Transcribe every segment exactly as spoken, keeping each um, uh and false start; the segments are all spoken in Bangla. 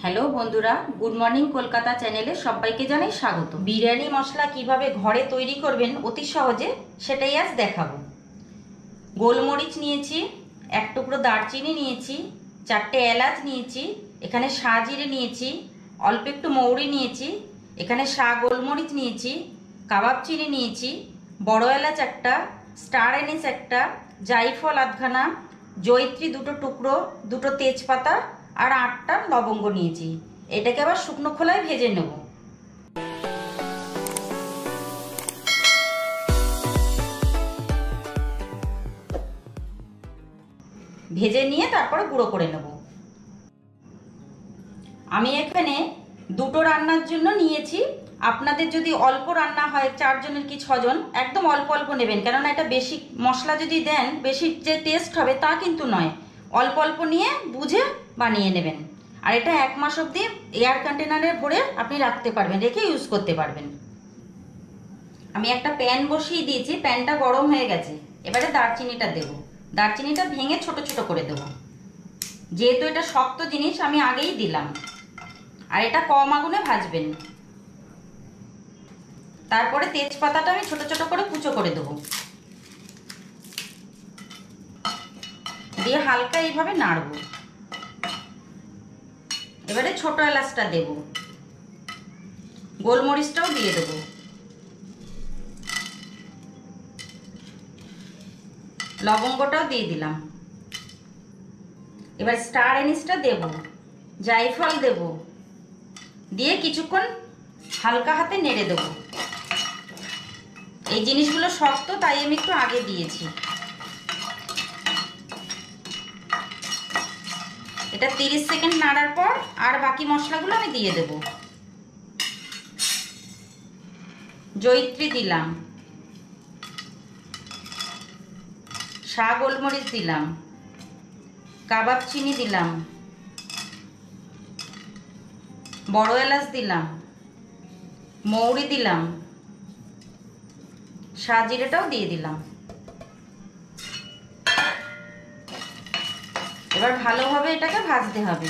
হ্যালো বন্ধুরা, গুড মর্নিং কলকাতা চ্যানেলে সবাইকে জানাই স্বাগত। বিরিয়ানি মশলা কিভাবে ঘরে তৈরি করবেন অতি সহজে সেটাই আজ দেখাবো। গোলমরিচ নিয়েছি, এক টুকরো দারচিনি নিয়েছি, চারটে এলাচ নিয়েছি, এখানে সাজিরে নিয়েছি, অল্প একটু মৌরি নিয়েছি, এখানে শা গোলমরিচ নিয়েছি, কাবাব চিনি নিয়েছি, বড় এলাচ একটা, স্টার এনিস একটা, জায়ফল আধখানা, জয়িত্রী দুটো টুকরো, দুটো তেজপাতা আর আটটা লবঙ্গ নিয়েছি। এটাকে আবার শুকনো খোলায় ভেজে নেব। ভেজে নিয়ে তারপরে গুঁড়ো করে নেব। আমি এখানে দুটো রান্নার জন্য নিয়েছি। আপনাদের যদি অল্প রান্না হয়, চারজনের কি ছজন, একদম অল্প অল্প নেবেন, কেননা এটা বেশি মশলা যদি দেন বেশি যে টেস্ট হবে তা কিন্তু নয়। অল্প অল্প নিয়ে বুঝে বানিয়ে নেবেন। আর এটা এক মাস অবধি এয়ার কন্টেনারে ভরে আপনি রাখতে পারবেন, রেখে ইউজ করতে পারবেন। আমি একটা প্যান বসিয়ে দিয়েছি, প্যানটা গরম হয়ে গেছে। এবারে দারচিনিটা দেব। দারচিনিটা ভেঙে ছোট ছোট করে দেব। যেহেতু এটা শক্ত জিনিস আমি আগেই দিলাম। আর এটা কম আগুনে ভাজবেন। তারপরে তেজপাতাটা আমি ছোট ছোট করে কুচো করে দেব, দিয়ে হালকা এইভাবে নাড়ব। এবারে ছোট এলাচটা দেব, গোলমরিচটাও দিয়ে দেব, লবঙ্গটাও দিয়ে দিলাম। এবার স্টার এনিসটা দেব, জায়ফল দেব, দিয়ে কিছুক্ষণ হালকা হাতে নেড়ে দেব। এই জিনিসগুলো শক্ত, তাই আমি একটু আগে দিয়েছি। এটা তিরিশ সেকেন্ড নাড়ার পর আর বাকি মশলাগুলো আমি দিয়ে দেব। জয়িত্রী দিলাম, শা গোলমরিচ দিলাম, কাবাব চিনি দিলাম, বড় এলাচ দিলাম, মৌরি দিলাম, সাজিরেটাও দিয়ে দিলাম। এবার ভালোভাবে এটাকে ভাজতে হবে।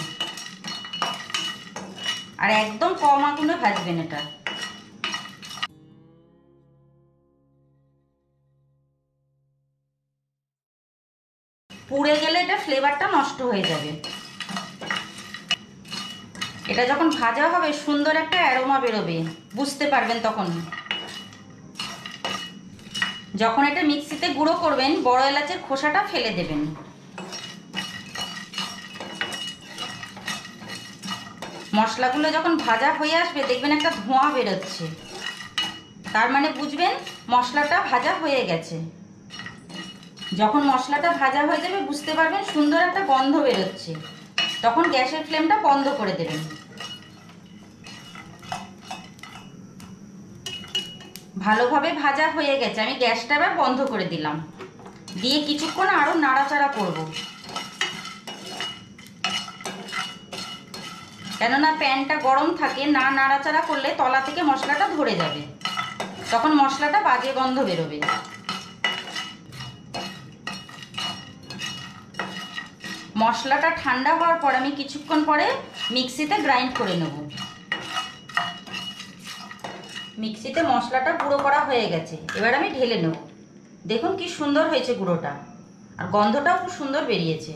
আর একদম কম আগুনে ভাজবেন এটা। পুড়ে গেলে এটা ফ্লেভারটা নষ্ট হয়ে যাবে। এটা যখন ভাজা হবে সুন্দর একটা অ্যারোমা বেরোবে, বুঝতে পারবেন তখন। যখন এটা মিক্সিতে গুঁড়ো করবেন, বড় এলাচের খোসাটা ফেলে দেবেন। মশলাগুলো যখন ভাজা হয়ে আসবে দেখবেন একটা ধোঁয়া বেরোচ্ছে, তার মানে বুঝবেন মশলাটা ভাজা হয়ে গেছে। যখন মশলাটা ভাজা হয়ে যাবে বুঝতে পারবেন সুন্দর একটা গন্ধ বেরোচ্ছে, তখন গ্যাসের ফ্লেমটা বন্ধ করে দেবেন। ভালোভাবে ভাজা হয়ে গেছে, আমি গ্যাসটা এবার বন্ধ করে দিলাম। দিয়ে কিছুক্ষণ আরো নাড়াচাড়া করব, কেননা প্যানটা গরম থাকে, না নাড়াচাড়া করলে তলা থেকে মশলাটা ধরে যাবে, তখন মশলাটা বাজে গন্ধ বেরোবে। মশলাটা ঠান্ডা হওয়ার পর আমি কিছুক্ষণ পরে মিক্সিতে গ্রাইন্ড করে নেব। মিক্সিতে মশলাটা গুঁড়ো করা হয়ে গেছে, এবার আমি ঢেলে নেব। দেখুন কি সুন্দর হয়েছে গুঁড়োটা, আর গন্ধটাও খুব সুন্দর বেরিয়েছে।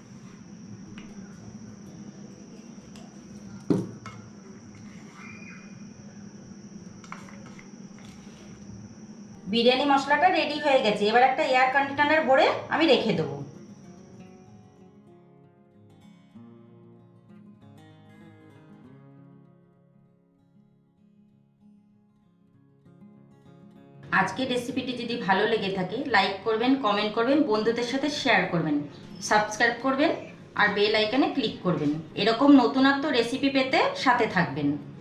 বিরিয়ানি মশলাটা রেডি হয়ে গেছে। এবার একটা এয়ার কন্টেনার ভরে আমি রেখে দেবো। আজকের রেসিপিটি যদি ভালো লেগে থাকে লাইক করবেন, কমেন্ট করবেন, বন্ধুদের সাথে শেয়ার করবেন, সাবস্ক্রাইব করবেন আর বেল আইকনে ক্লিক করবেন। এরকম নতুনত্ব রেসিপি পেতে সাথে থাকবেন।